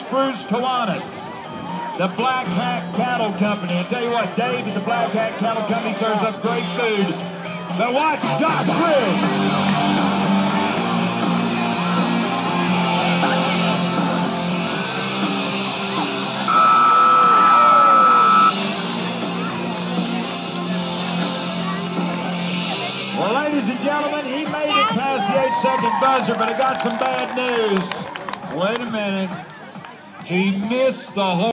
Spruce Kiwanis, the Black Hat Cattle Company. I tell you what, Dave at the Black Hat Cattle Company serves up great food. But watch Josh Briggs. Well, ladies and gentlemen, he made it past the 8-second buzzer, but I got some bad news. Wait a minute. He missed the whole